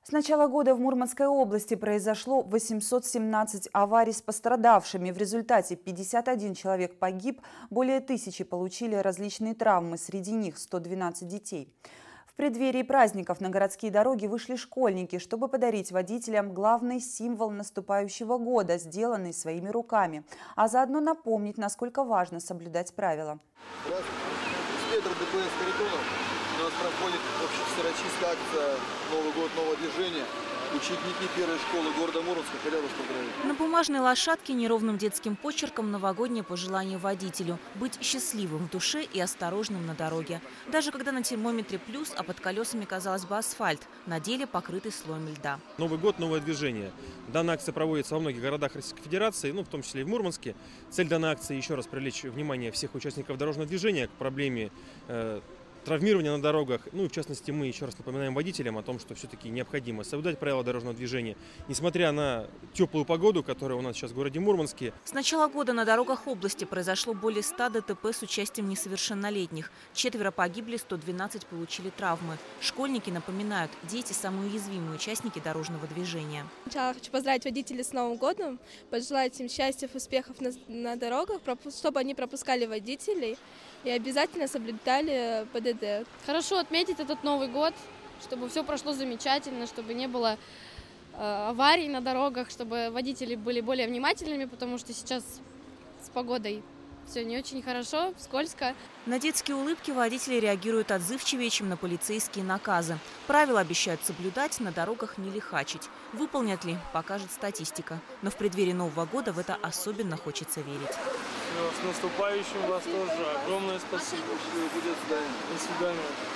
С начала года в Мурманской области произошло 817 аварий с пострадавшими. В результате 51 человек погиб, более 1000 получили различные травмы, среди них 112 детей. В преддверии праздников на городские дороги вышли школьники, чтобы подарить водителям главный символ наступающего года, сделанный своими руками, а заодно напомнить, насколько важно соблюдать правила. Инспектор ДПС Харитонов. У нас проходит всероссийская акция «Новый год, новое движение». Ученики первой школы города Мурманска хотят вас поздравить. На бумажной лошадке неровным детским почерком новогоднее пожелание водителю – быть счастливым в душе и осторожным на дороге. Даже когда на термометре плюс, а под колесами, казалось бы, асфальт, на деле покрытый слоем льда. Новый год, новое движение. Данная акция проводится во многих городах Российской Федерации, в том числе и в Мурманске. Цель данной акции – еще раз привлечь внимание всех участников дорожного движения к проблеме травмирования на дорогах. В частности, мы еще раз напоминаем водителям о том, что все-таки необходимо соблюдать правила дорожного движения, несмотря на теплую погоду, которая у нас сейчас в городе Мурманске. С начала года на дорогах области произошло более 100 ДТП с участием несовершеннолетних. 4 погибли, 112 получили травмы. Школьники напоминают, дети – самые уязвимые участники дорожного движения. Сначала хочу поздравить водителей с Новым годом, пожелать им счастья, успехов на дорогах, чтобы они пропускали водителей и обязательно соблюдали ПДД. Хорошо отметить этот Новый год, чтобы все прошло замечательно, чтобы не было аварий на дорогах, чтобы водители были более внимательными, потому что сейчас с погодой все не очень хорошо, скользко. На детские улыбки водители реагируют отзывчивее, чем на полицейские наказы. Правила обещают соблюдать, на дорогах не лихачить. Выполнят ли, покажет статистика. Но в преддверии Нового года в это особенно хочется верить. С наступающим вас тоже. Огромное спасибо. До свидания. До свидания.